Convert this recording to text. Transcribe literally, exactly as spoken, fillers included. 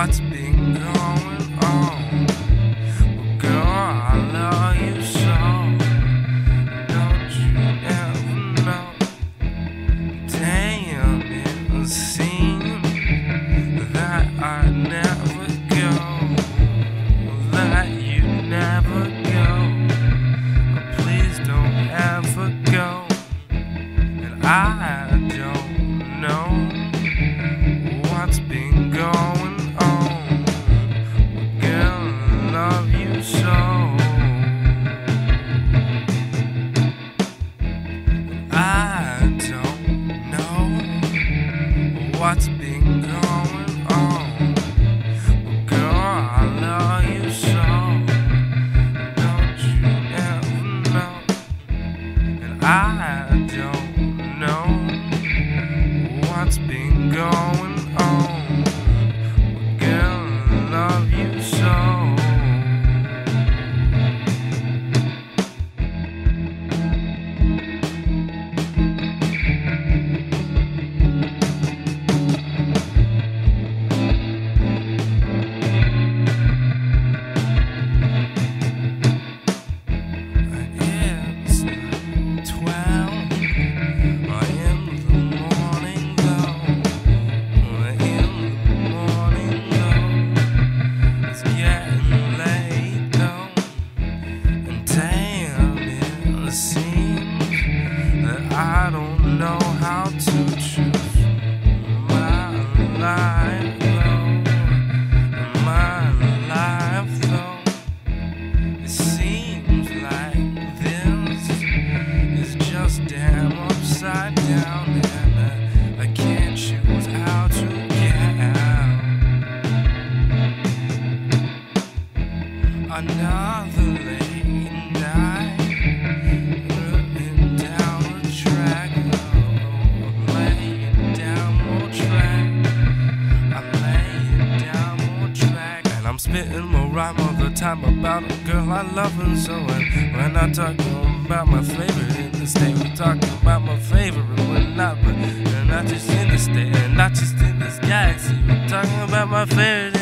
what's been going on? Well, girl, I love you so. Don't you ever know? Damn, it seems that I never go, that you never go. Please don't ever go. And I don't know what's been going on. Girl, I love you so. I don't know what's been going on. Girl, I love you so. Don't you ever know? And I don't know what's been going on. Girl, I love you so. I don't know how to choose my life though, my life though. It seems like this is just damn upside down, and I can't choose how to get out. Another late night. I'm spitting more rhyme all the time about a girl I love and so. And we're not talking about my favorite in the state, we're talking about my favorite. We're not, but we're not just in the state, and not just in this galaxy. We're talking about my favorite